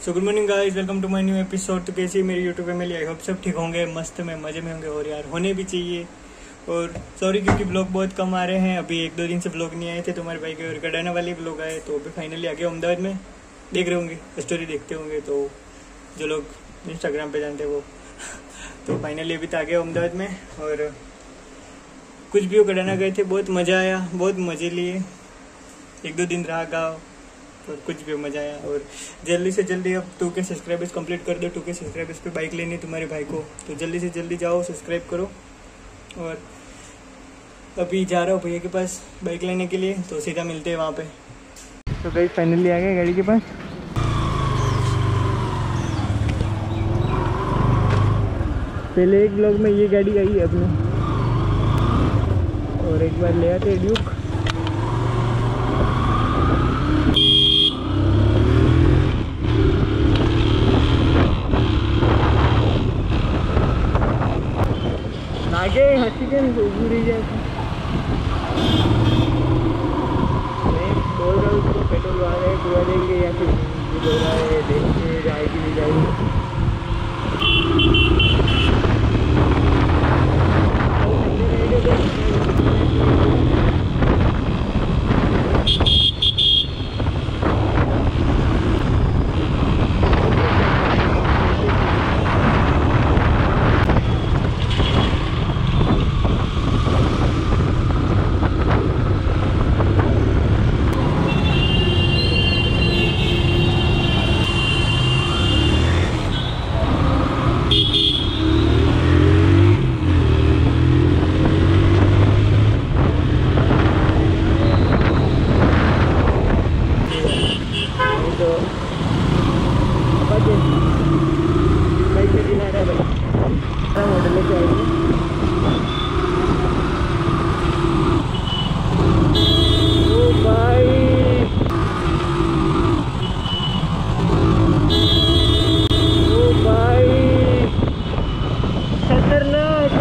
So good morning guys, welcome to my new episode. तो कैसी है मेरी यूट्यूब फैमिली? आई होप सब ठीक होंगे, मस्त में मजे में होंगे और यार होने भी चाहिए। और सॉरी क्योंकि ब्लॉग बहुत कम आ रहे हैं, अभी एक दो दिन से ब्लॉग नहीं आए थे। तुम्हारे भाई के और गडाना वाले ब्लॉग आए तो अभी फाइनली आ गए अहमदाबाद में। देख रहे होंगे, स्टोरी देखते होंगे तो जो लोग इंस्टाग्राम पे जानते हैं वो तो फाइनली अभी तो आ गए अहमदाबाद में। और कुछ भी वो गडाना गए थे, बहुत मज़ा आया, बहुत मज़े लिए। एक दो दिन रहा गाँव और कुछ भी मजा आया। और जल्दी से जल्दी अब 2K सब्सक्राइबर्स कंप्लीट कर दो। 2K सब्सक्राइबर्स पे बाइक लेनी है तुम्हारे भाई को, तो जल्दी से जल्दी जाओ, सब्सक्राइब करो। और अभी जा रहा हूँ भैया के पास बाइक लेने के लिए, तो सीधा मिलते हैं वहाँ पे। तो गाइस फाइनली आ गए गाड़ी के पास। पहले एक ब्लॉग में ये गाड़ी आई अपनी, और एक बार ले आते ड्यूक। आगे हंसी के पूरी जाती बोल रहा हूँ उसको पेट्रोल आ रहा है, पूरा देंगे या फिर बोल रहा है देखेंगे जाएगी नहीं जाएगी। मॉडल लेके आएंगे। ओ भाई खतरनाक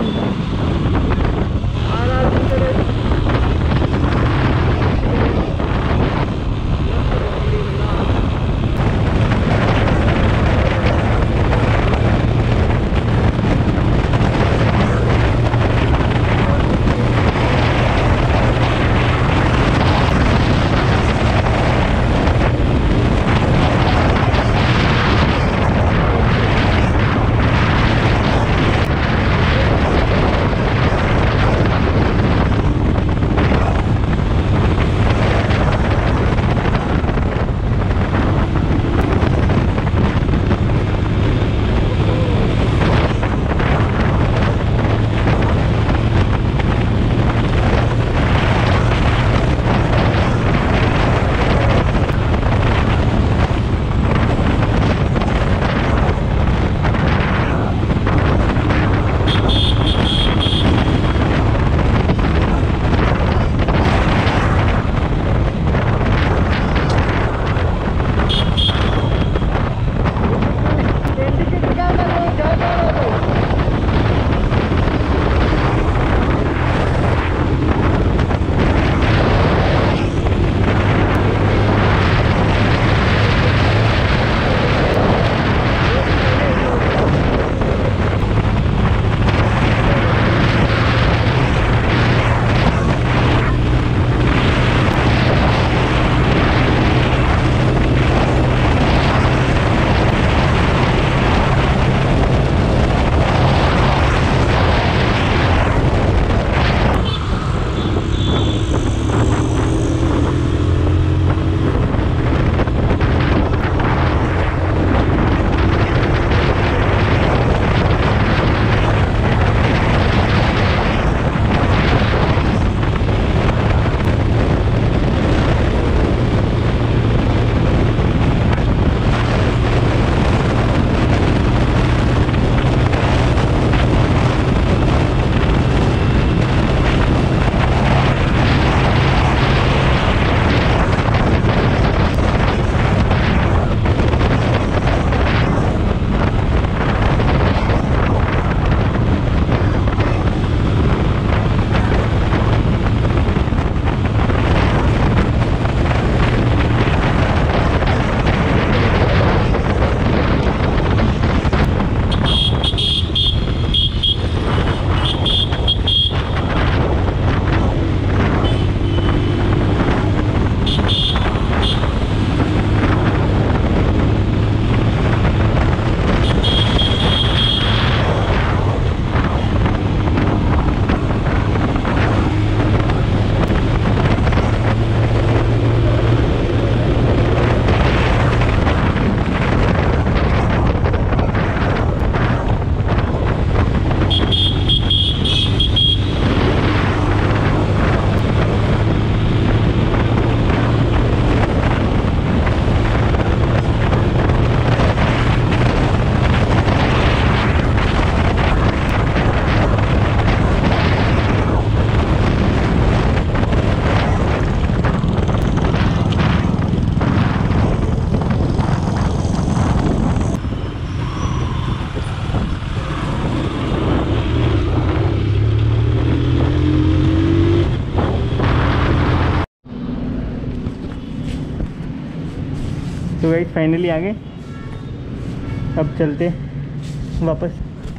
गाइस फाइनली आ गए। अब चलते वापस।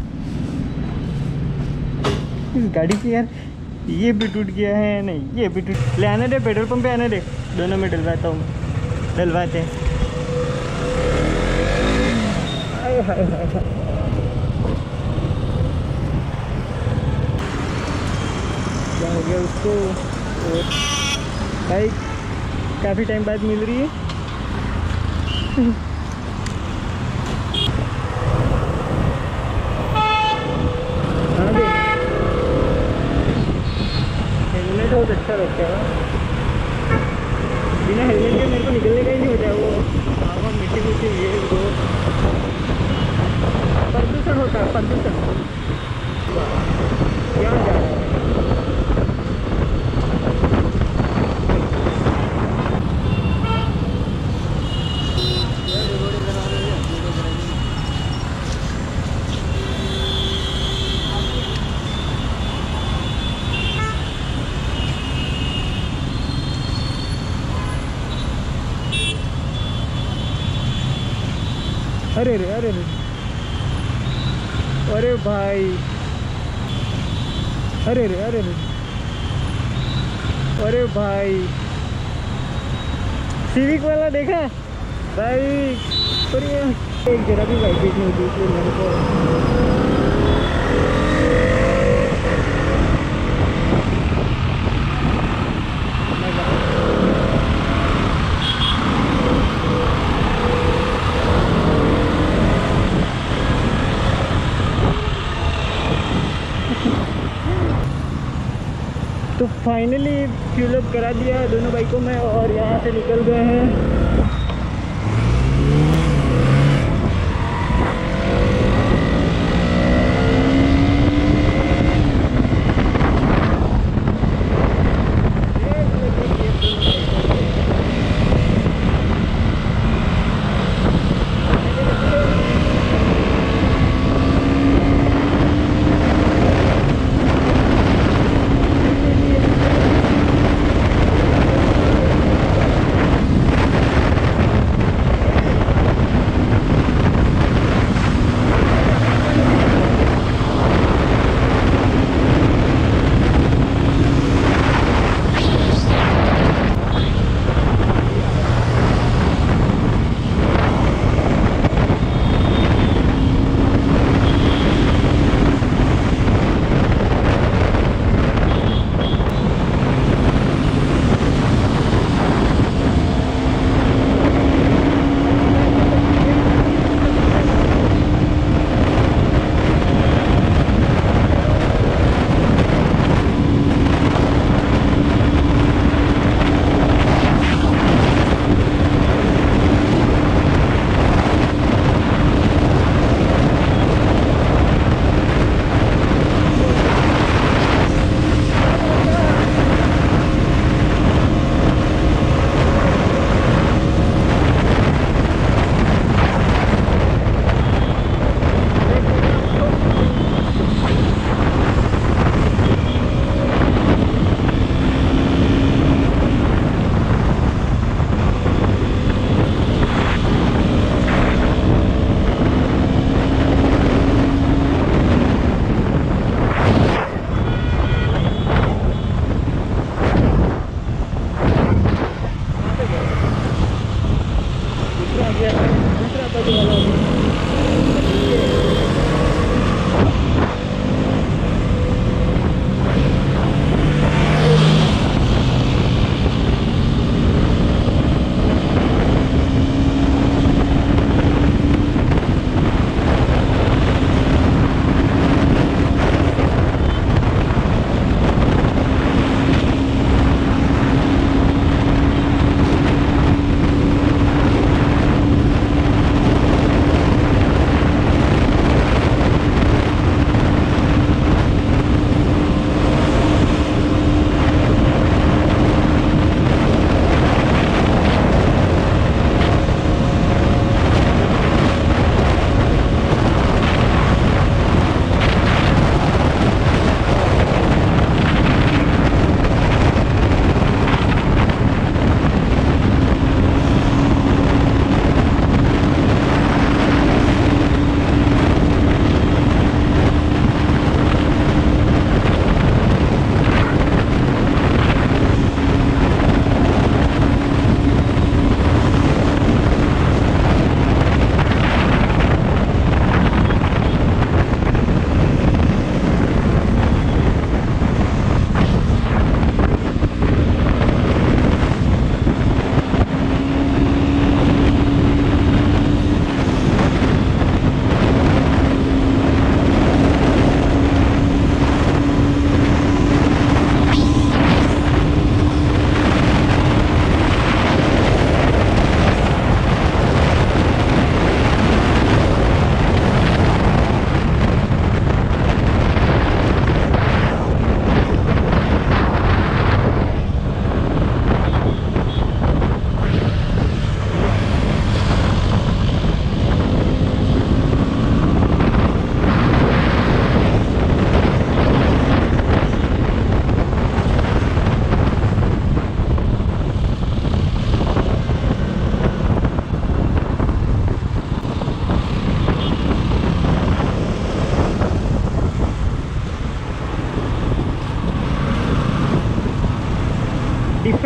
इस गाड़ी की यार ये भी टूट गया है, नहीं ये भी टूट। ले आने दे, पेट्रोल पंप पे आने दे, दोनों में डलवाता हूँ, डलवाते हैं। हाय हाय हाय हाय। क्या हो गया उसको? बाइक काफ़ी टाइम बाद मिल रही है। हेलमेट बहुत अच्छा लगता है। बिना हेलमेट के मेरे को निकलने का ही नहीं होता है। वो हवा मिट्टी मिट्टी ये वो प्रदूषण होता है, प्रदूषण। क्या जा रहा है? अरे रे अरे रे, अरे भाई, अरे रे अरे रे, अरे भाई, सिविक वाला देखा भाई? पर ये एक जरा भी बाइक नहीं होती इसलिए मेरे को। तो फाइनली फ्यूल अप करा दिया दोनों बाइकों में और यहाँ से निकल गए हैं।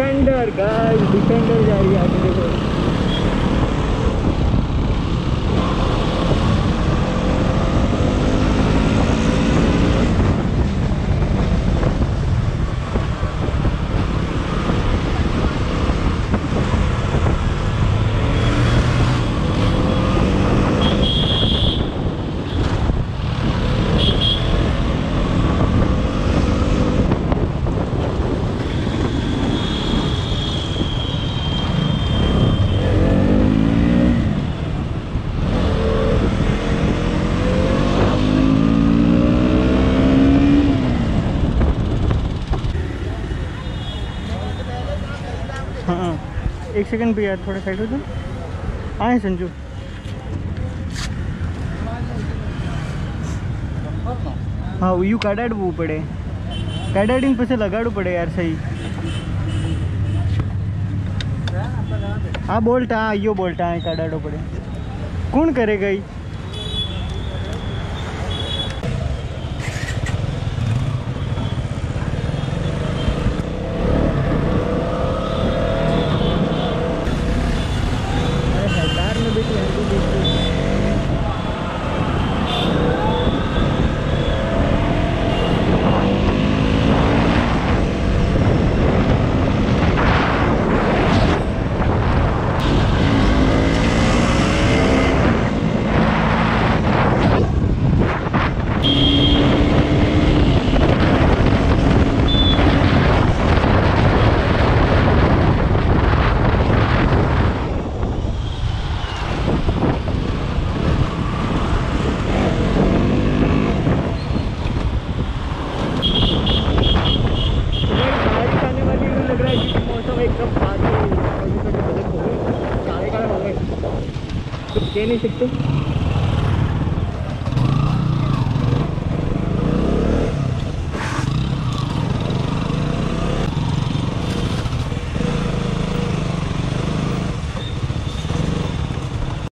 डिफेंडर गाइस, डिफेंडर जा रही है आगे देखो। हाँ एक सेकंड भी यार, थोड़ा साइड हो जाओ। आए संजू, हाँ यू काडाडવું પડે, કાડાડીને પછી લગાડવું પડે યાર સહી। આ બોલ્ટ, હા યો બોલ્ટ, હા કાડાડવો પડે। કોણ કરે ગઈ? कह नहीं सकते।